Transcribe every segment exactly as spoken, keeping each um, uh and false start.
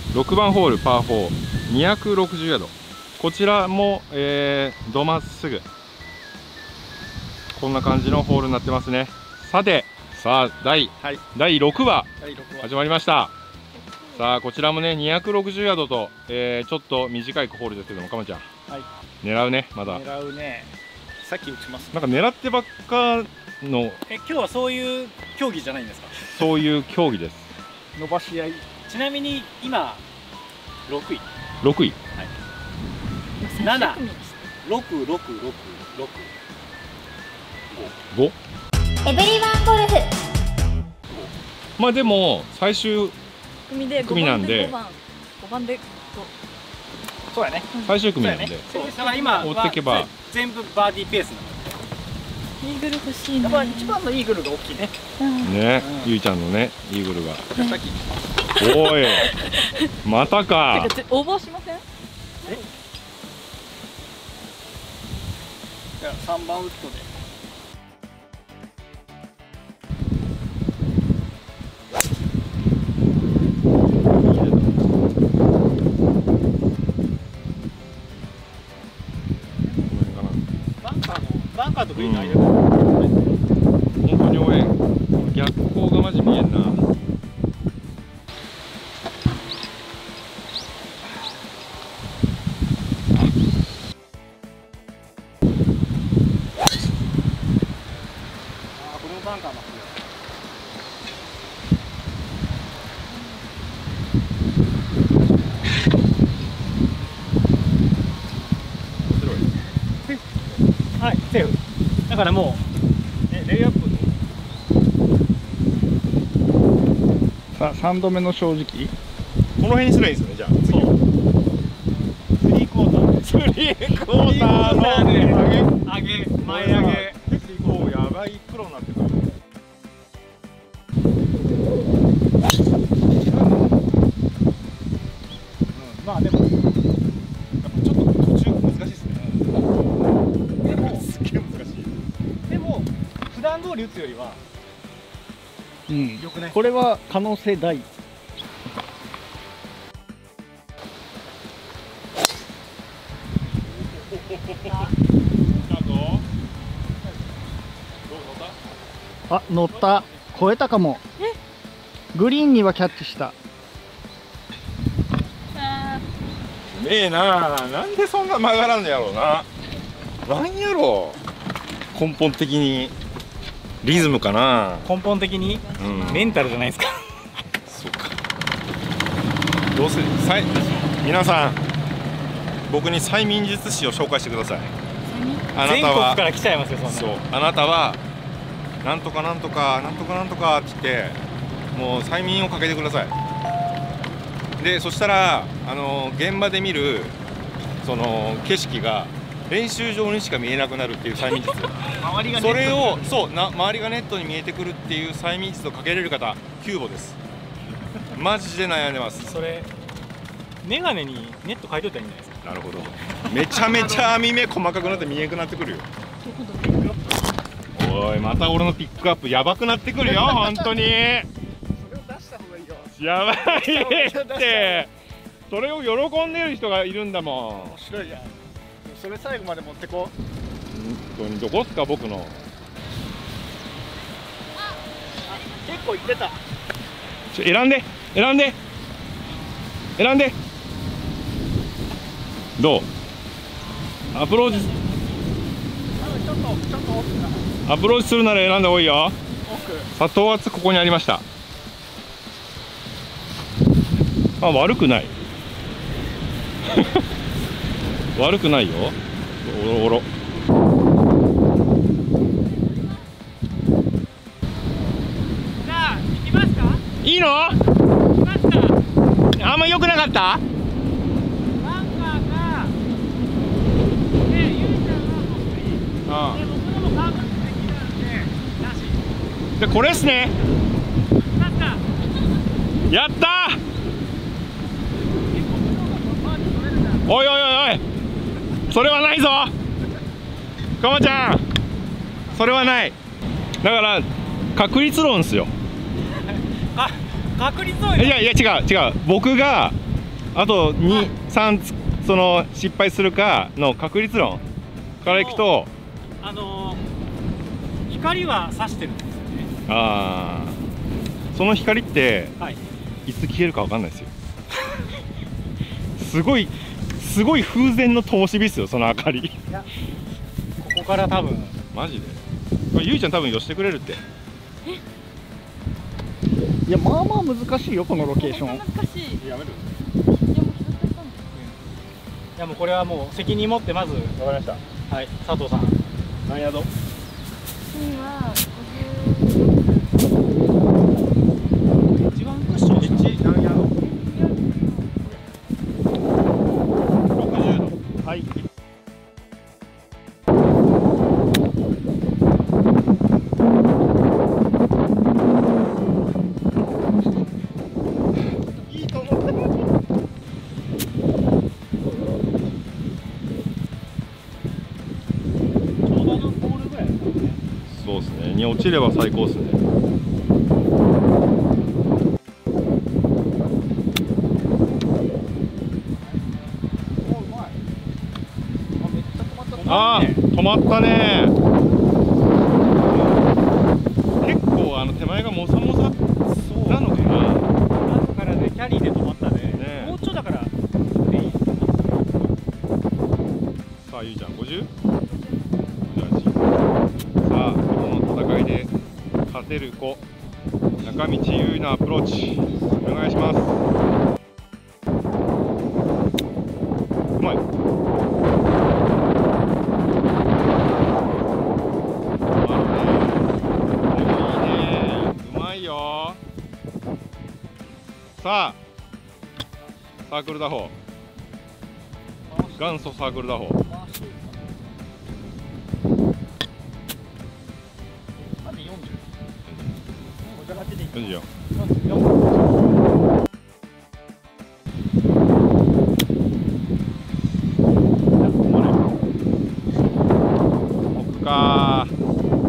ろくばんホールパーフォー、にひゃくろくじゅうヤード。こちらも、えー、どまっすぐこんな感じのホールになってますね。さて、さあ第、はい、だいろくわ始まりました。さあこちらもねにひゃくろくじゅうヤードと、えー、ちょっと短いホールですけども、かまちゃん、はい、狙うね。まだ狙うね。さっき打ちます、ね、 なんか狙ってばっかの。 え、今日はそういう競技じゃないんですか？ そういう競技です。 伸ばし合い。ちなみに今ろくい。 ろくい、 はい、なな、ろく、ろく、ろく、ろく、 ご。 エブリワンゴルフ。 まあでも最終組なんでごばんでそうやね、 最終組なんで、だから今追っていけば全部バーディーペースなので、 イーグル欲しいな。 やっぱ一番のイーグルが大きいね。 ね、ゆいちゃんのねイーグルが。 さっきおいまたか。 応募しません？ え、じゃあさんばんウッドで。バンカーとグリーンの間、うん、 本当に応援、逆光がマジ見えんな。 バンカーもはい、セーフ。だからもうえレイアップ。さあさんどめの正直。この辺にすればいいんですよね。じゃあそう。スリークォーター。スリークォーターの上げ上げ前上げ。 結構やばいプロになってくる。 まあでもやっぱちょっと途中難しいですね。でもすげえ難しい。でも普段通り打つよりは、うん、よくね。これは可能性大。あ、乗った。超えたかも。グリーンにはキャッチした。 ええなあ、なんでそんな曲がらんのやろうな。なんやろう、根本的にリズムかな。 根本的に、うん、メンタルじゃないですか。 そうか。どうする、さい皆さん、僕に催眠術師を紹介してください。あなたは全国から来ちゃいますよ。そんな。 そう、あなたはなんとかなんとかなんとかなんとかって言って、もう催眠をかけてください。でそしたらあの現場で見るその景色が練習場にしか見えなくなるっていう催眠術。 周りがそれをそうな周りがネットに見えてくるっていう催眠術をかけれる方キューボです。マジで悩んでます。 それメガネにネット書いといたらいいんじゃないですか。 なるほど。めちゃめちゃ網目細かくなって見えなくなってくるよ。おい、また俺のピックアップやばくなってくるよ。本当にやばいって。それを喜んでる人がいるんだもん。 面白いじゃん。それ最後まで持ってこう。 本当にどこっすか僕の。 結構いってた。 ちょ選んで選んで選んで。どうアプローチ。 ちょっとちょっと奥かな。アプローチするなら選んだ方がいいよ。 奥。 佐藤圧ここにありました。あ、悪くない。悪くないよ。おろおろ。 じゃあ行きますか。 いいの？ 行きますか。 あんま良くなかった？ バンカーがで、ゆうちゃんはもうグリーン。ああ。で、僕のもカーブできるんでなし。 でこれっすね。 行きますか。 やったー。おいおいおいおい、それはないぞかまちゃん、それはない。だから確率論っすよ。 あ、確率論。 いやいや違う違う、僕があとに、さんその失敗するかの確率論からいくと、 あのー、光は差してるんですよね。 ああ、その光って、 はい、 いつ消えるかわかんないですよ。すごいすごい風前の灯火ですよ、その明かり。いや、 ここから多分マジでこれゆいちゃん多分寄してくれるって。 いや、まあまあ難しいよこのロケーション。 難しい。 やめる。 いやもう拾っちゃったんで。 いやもうこれはもう責任持ってまず。 わかりました。 はい、佐藤さん何ヤード？ 次は一番クッションエッジ何ヤード？ろくじゅうど。はい。いいと思った。そうですね。に落ちれば最高ですね。ああ、止まったね。結構あの手前がもさもさなのかな。 後からね、キャリーで止まったね。 ね、 もうちょいだから。 さあ、ゆいちゃん、ごじゅう？さあ、この戦いで勝てる子、中道優のアプローチ、お願いします。うまい。さあ、サークル打法、元祖サークル打法。よんじゅうよん。奥かー。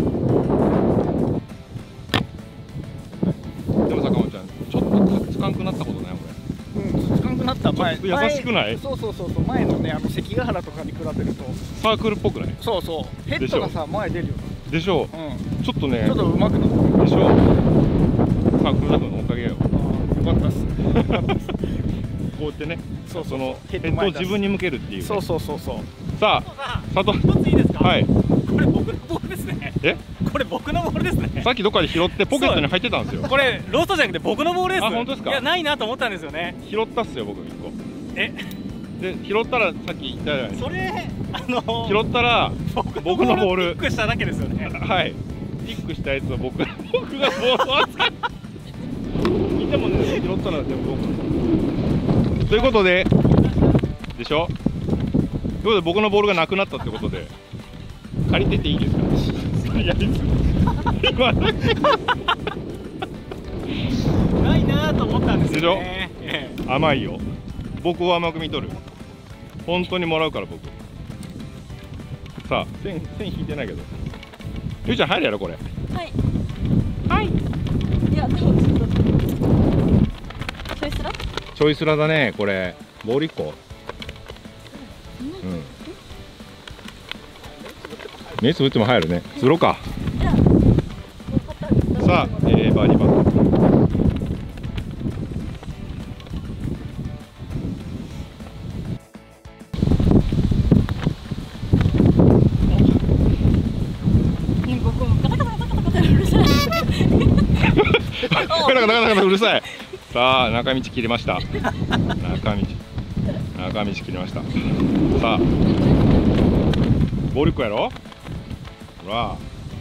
でも坂本ちゃん、ちょっとつかんくなったことないこれ。 うん、つかんくなった前。 優しくない？ そうそうそうそう、前のね、あの関ヶ原とかに比べると。 サークルっぽくない？ そうそう、ヘッドがさ、前出るよ。 でしょう。 うん。 ちょっとね、 ちょっと上手くなった。 でしょう。サークルだとのおかげよ。 よかったっす。 こうやってね、 そうそう、 そのヘッドを自分に向けるっていう、ね。 そうそうそうそう。 さあ、佐藤。 一ついいですか？ はい。 これ僕のボールですね。 え？ これ僕のボールですね。 さっきどっかで拾ってポケットに入ってたんですよ。 これローストじゃなくて僕のボールです。 あ、本当ですか？ いや、ないなと思ったんですよね。 拾ったっすよ、僕一個。 え？ で、拾ったらさっき言ったじゃないですか。 それ、あの拾ったら僕のボールピックしただけですよね。 はい。ピックしたやつを僕僕がボールを扱って。でもね、拾ったらでも僕。ということで、でしょ？ということで僕のボールがなくなったってことで借りてっていいですか？やりすぎ。 ないなと思ったんですよね。 でしょ？甘いよ。僕を甘く見とる。本当にもらうから僕。さあ、線線引いてないけど。ゆうちゃん入るやろこれ。 はいはい。 いや、でもちょっとチョイスラ？ チョイスラだねこれ。ボールいっこ。うん。目つぶっても入るね。つろうか。さあ、えー、バーディーパット。ガタガタガタガタうるさい。さあ、中道切りました。中道。中道切りました。さあ。ボールいっこやろ。ほら。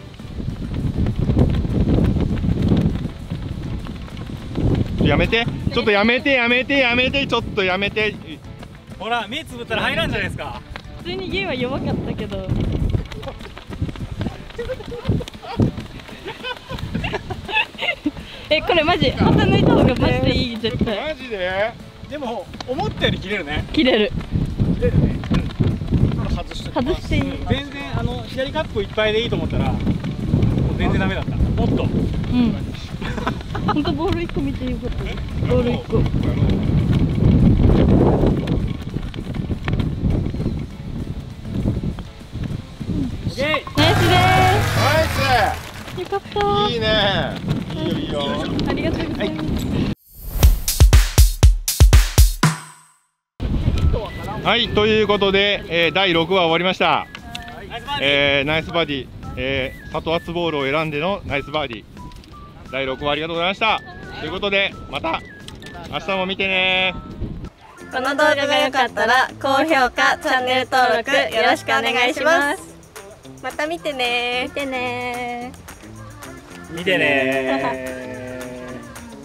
やめて。ちょっとやめて、やめて、やめて、ちょっとやめて。 ほら、目つぶったら入らんじゃないですか。 普通にゲーは弱かったけど。え、これマジ旗抜いた方がマジでいい、絶対。 マジで？ でも思ったより切れるね。 切れる。 切れるね。 外して外していい。 全然あの左カップいっぱいでいいと思ったら、もう全然ダメだった。もっと。 うん。本当ボールいっこ見てよかったです。ボールいっこ。 とう。 いいね。いいよいいよ。 ありがとうございます。 はい、ということで、えー、だいろくわ終わりました。えー、ナイスバーディー、えー、里厚ボールを選んでのナイスバーディー。だいろくわありがとうございました。ということで、また明日も見てね。 この動画が良かったら高評価、チャンネル登録よろしくお願いします。また見てね。 見てね見てねー。